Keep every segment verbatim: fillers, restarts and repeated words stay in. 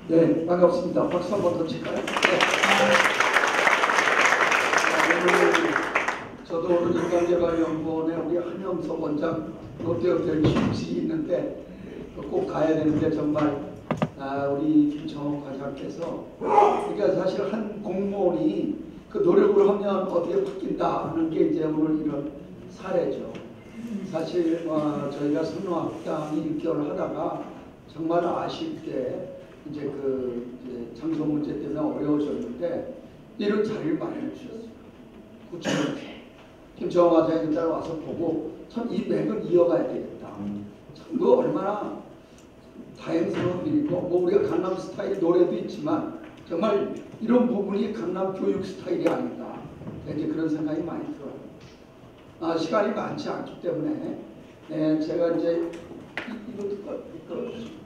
네, 반갑습니다. 박수 한번 더 칠까요? 네. 오늘 저도 오늘 인간개발연구원에 우리 한영석 원장 롯데호텔 휴식이 있는데 꼭 가야 되는데 정말 아, 우리 김청호 과장께서 그러니까 사실 한 공무원이 그 노력을 하면 어떻게 바뀐다 하는 게 이제 오늘 이런 사례죠. 사실 어, 저희가 선호학당이 육 개월 하다가 정말 아쉽게 이제 그 이제 장소 문제 때문에 어려워졌는데 이런 자리를 마련해 주셨어요. 구청에 김정화 과장님 따라 와서 보고 참 이 맥을 이어가야 되겠다. 참 그 얼마나 다행스러운 일이고 뭐 우리가 강남 스타일 노래도 있지만 정말 이런 부분이 강남 교육 스타일이 아닌가 이제 그런 생각이 많이 들어요. 아, 시간이 많지 않기 때문에 네, 제가 이제 이, 이것도 끌어주세요.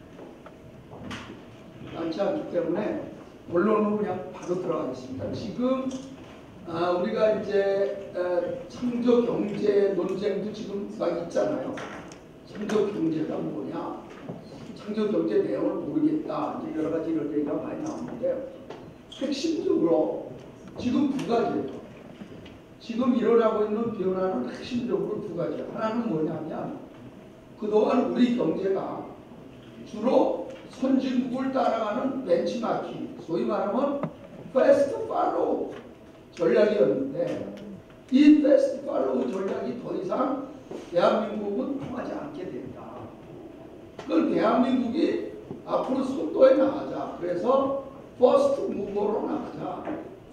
많지 않기 때문에 본론으로 그냥 바로 들어가겠습니다. 지금 아, 우리가 이제 에, 창조 경제 논쟁도 지금 막 있잖아요. 창조 경제가 뭐냐? 창조 경제 내용을 모르겠다. 이제 여러 가지 이런 얘기가 많이 나오는데 핵심적으로 지금 두 가지예요. 지금 일어나고 있는 변화는 핵심적으로 두 가지예요. 하나는 뭐냐면 그동안 우리 경제가 주로 선진국을 따라가는 벤치마킹, 소위 말하면 패스트 팔로우 전략이었는데 이 패스트 팔로우 전략이 더 이상 대한민국은 통하지 않게 된다. 그걸 대한민국이 앞으로 속도에 나가자. 그래서 퍼스트 무버로 나가자.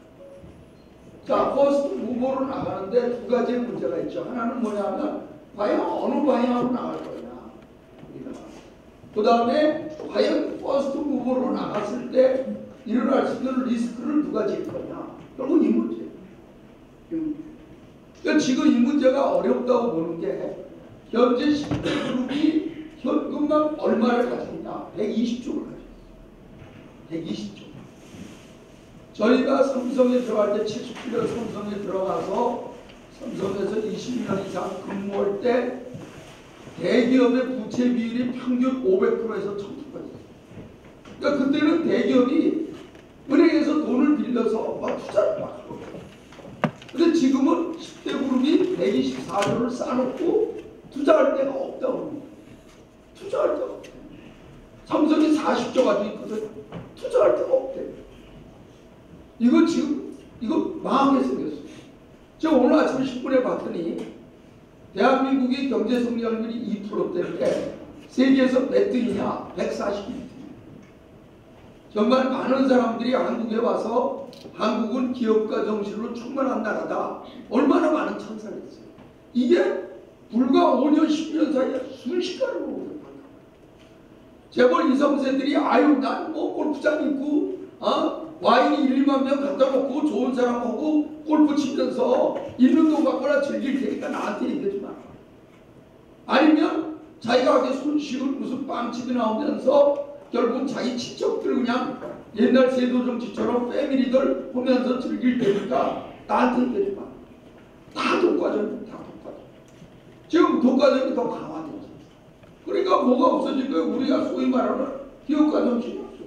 자, 퍼스트 무버로 나가는데 두 가지의 문제가 있죠. 하나는 뭐냐면 과연 어느 방향으로 나갈 거냐. 그 다음에 과연 퍼스트 무버로 나갔을 때 일어날 수 있는 리스크를 누가 질 거냐. 결국 이 문제. 그러니까 지금 이 문제가 어렵다고 보는 게 현재 십 대 그룹이 현금만 얼마를 가졌냐. 백이십 조를 가졌어요. 백이십 조. 저희가 삼성에 들어갈 때 칠십칠 년 삼성에 들어가서 삼성에서 이십 년 이상 근무할 때 대기업의 부채 비율이 평균 오백 퍼센트에서 천 퍼센트였어요. 그러니까 그때는 대기업이 은행에서 돈을 빌려서 막 투자를 막 하고. 근데 지금은 십 대 그룹이 백이십사 조를 쌓아놓고 투자할 데가 없다고 합니다. 투자할 데가 없대. 삼성이 사십 조 가지고 있거든. 투자할 데가 없대. 이거 지금 이거 망하게 생겼어요. 제가 오늘 아침 신문에 봤더니 대한민국의 경제 성장률이 이 퍼센트대인데 세계에서 몇 등이냐? 백사십일 등. 정말 많은 사람들이 한국에 와서 한국은 기업가 정신으로 충만한 나라다. 얼마나 많은 찬사를 했어요. 이게 불과 오 년, 십 년 사이에 순식간으로 오르는 거예요. 재벌 이, 삼 세들이 아유 난 뭐 골프장 있고 어? 와인이 일, 이만 명 갖다 놓고 좋은 사람하고 골프 치면서 있는 돈 갖거나 즐길 테니까 나한테 얘기하지 마라. 아니면 자기가 하게 손식을 무슨 빵집이 나오면서 결국 자기 친척들 그냥 옛날 세도정치처럼 패밀리들 보면서 즐길 테니까 나한테 얘기하지 마라. 다 독과점이 다 독과점. 지금 독과점이 더 강화되죠. 그러니까 뭐가 없어진 거예요? 우리가 소위 말하는 기업가 정신이 없어요.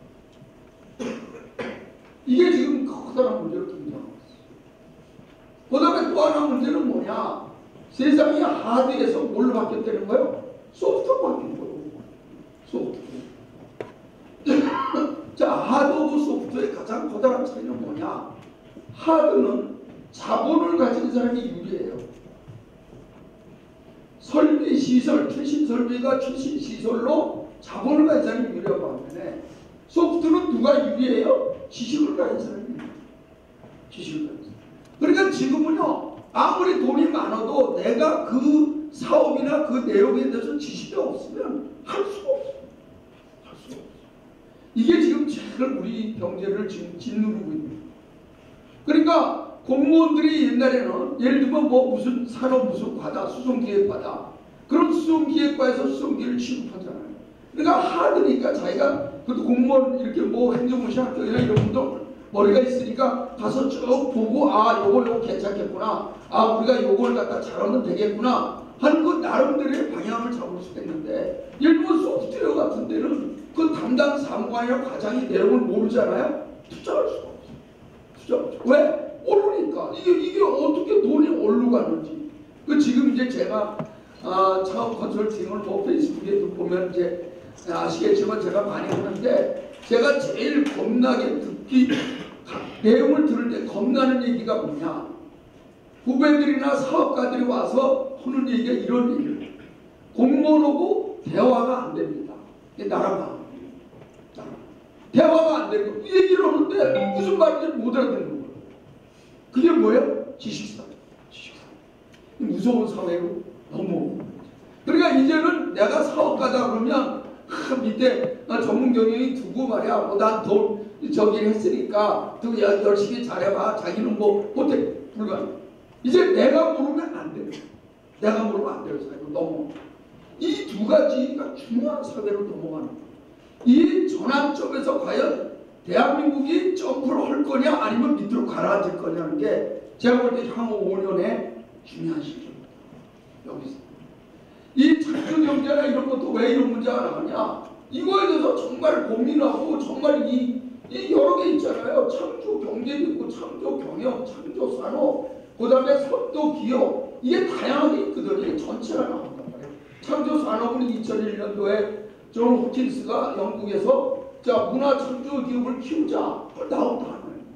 이게 지금 커다란 문제로 등장하고 있어요. 그 다음에 또 하나 문제는 뭐냐? 세상이 하드에서 뭘로 바뀌었다는 거예요? 소프트로 바뀐 거예요. 소프트. 자, 하드하고 소프트의 가장 커다란 차이는 뭐냐? 하드는 자본을 가진 사람이 유리해요. 설비, 시설, 최신 설비가 최신 시설로 자본을 가진 사람이 유리하고 반면에 소프트는 누가 유리해요? 지식을 가진 사람이 유리해요. 지식을 가진 사람. 그러니까 지금은요, 아무리 돈이 많아도 내가 그 사업이나 그 내용에 대해서 지식이 없으면 할 수가 없어요. 할 수가 없어요. 이게 지금 제일 우리 경제를 지금 짓누르고 있는 거예요. 그러니까 공무원들이 옛날에는 예를 들면 뭐 무슨 산업 무슨 과다, 수송기획과다. 그럼 수송기획과에서 수송기를 취급하잖아요. 그러니까 하드니까 자기가 그래도 공무원 이렇게 뭐 행정고시 학교나 이런 분도 머리가 있으니까 가서 쭉 보고 아 요걸 요거 괜찮겠구나. 아 우리가 요걸 갖다 잘하면 되겠구나. 하는 건 나름대로의 방향을 잡을 수가 있는데 일본 소프트웨어 같은 데는 그 담당 사무관이나 과장이 내용을 모르잖아요. 투자할 수가 없어요. 투자할 수 왜? 모르니까. 이게 이게 어떻게 돈이 어디로 가는지. 그 지금 이제 제가 아, 창업 컨설팅을 뭐 페이스북에도 보면 이제 아시겠지만 제가 많이 하는데 제가 제일 겁나게 듣기 내용을 들을 때 겁나는 얘기가 뭐냐. 후배들이나 사업가들이 와서 하는 얘기가 이런 얘기예요. 공무원하고 대화가 안 됩니다. 나라가 대화가 안 되고 얘기를 하는데 무슨 말인지 못 알아듣는 거예요. 그게 뭐예요? 지식산. 지식산. 무서운 사회로 너무. 그러니까 이제는 내가 사업가다 그러면 하, 밑에 나 전문 경영이 두고 말이야. 뭐 난 돈 저기를 했으니까 또 열심히 잘해봐. 자기는 뭐 못해. 불가능. 이제 내가 모르면 안 돼요. 내가 모르면 안 돼요. 사회로 넘어. 이 두 가지가 중요한 사회로 넘어가는 거예요. 이 전환점에서 과연 대한민국이 점프를 할 거냐 아니면 밑으로 가라앉을 거냐는 게 제가 볼 때 향후 오 년의 중요한 시점입니다. 여기서 이 창조경제나 이런 것도 왜 이런 문제가 나가냐, 이거에 대해서 정말 고민하고 정말 이, 이 여러 개 있잖아요. 창조경제도 있고 창조경영, 창조산업, 그 다음에 선도기업, 이게 다양하게 있거든요. 이게 전체가 나온단 말이에요. 창조산업은 이천일 년도에 존 호킨스가 영국에서 자 문화 창조 기업을 키우자 나온 단어예요.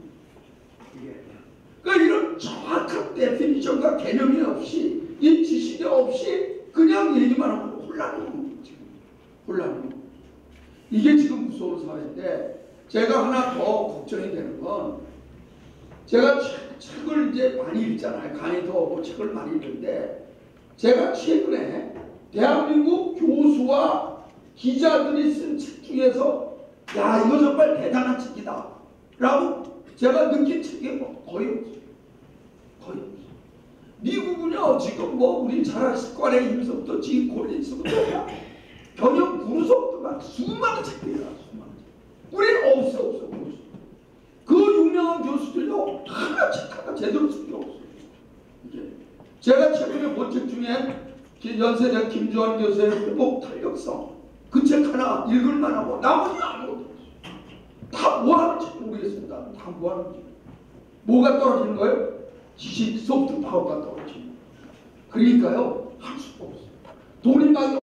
그러니까 이런 정확한 데피니션과 개념이 없이 이 지식이 없이 그냥 얘기만 하면 혼란이 오는 거죠. 혼란이. 이게 지금 무서운 사회인데 제가 하나 더 걱정이 되는 건 제가 책, 책을 이제 많이 읽잖아요. 강의도 하고 책을 많이 읽는데 제가 최근에 대한민국 교수와 기자들이 쓴 책 중에서 야 이거 정말 대단한 책이다 라고 제가 느낀 책이 뭐 거의 없어요. 거의 없어요. 미국은요 지금 뭐 우리 잘 아실 거래 임서부터 지 콜린스부터 경영 구루서부터 막 수많은 책들이 나와. 수많은 책. 우리는 없어 없어 없어. 그 유명한 교수들요 하나 책 하나 제대로 쓴 게 없어요. 이게 제가 최근에 본 책 중에 연세대 김주환 교수의 회복 탄력성 그 책 하나 읽을 만하고 나머지는 아무것도 없어요. 다 뭐하는지 모르겠습니다. 다 뭐하는지. 뭐가 떨어지는 거예요? 지식 소프트 파워가 떨어지는 거예요. 그러니까요 할 수가 없어요. 돈이 막